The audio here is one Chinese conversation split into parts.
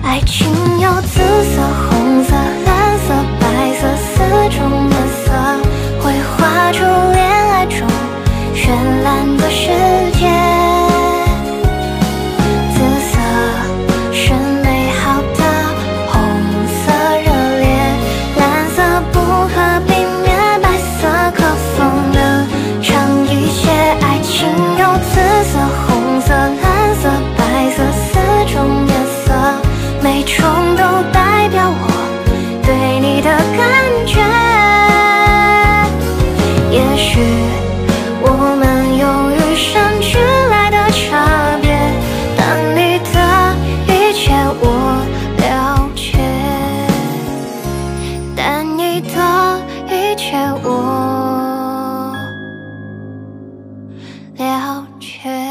爱情有紫色、红色、蓝色、白色4种颜色，会画出恋爱中绚烂的世界。紫色是美好的，红色热烈，蓝色不可避免，白色可否能尝一些？爱情有紫色、红色、蓝色、白色4种颜色，每种都代表我对你的感觉。也许我们有与生俱来的差别，但你的一切我了解，但你的一切我了解。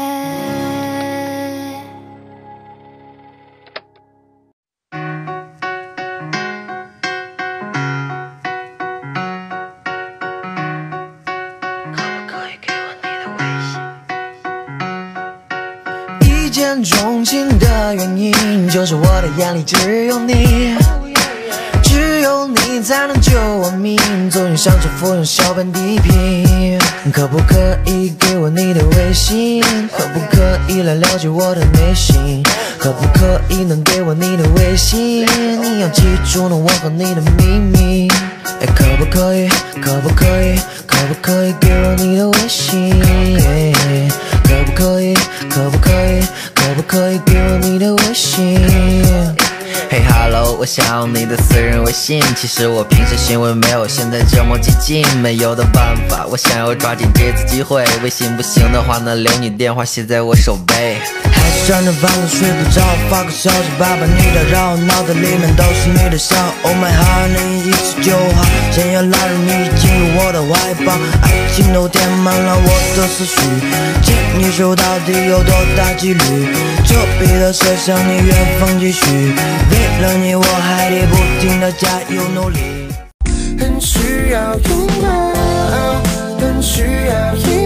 一见钟情的原因，就是我的眼里只有你，只有你才能救我命。总用上车服用小本地平，可不可以给我你的微信？可不可以来了解我的内心？可不可以能给我你的微信？你要记住呢我和你的秘密。可不可以？可不可以？可不可以给我你的微信？可不可以？可不可以？可不可以给我你的微信？嘿哈喽，我想要你的私人微信。其实我平时行为没有现在这么激进，没有的办法，我想要抓紧这次机会。微信不行的话呢，留你电话写在我手背。还是站着饭都睡不着，发个消息把你打扰，脑袋里面都是你的笑。Oh my honey， 一次就好，想要拉入你进入我的怀抱，爱情都填满了我的思绪。牵你手到底有多大几率？丘比特射向你远方继续，为了你我还得不停地加油努力。很需要拥抱，很需要依